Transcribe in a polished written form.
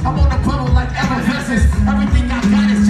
I'm on the bubble like effervescence. Everything I got is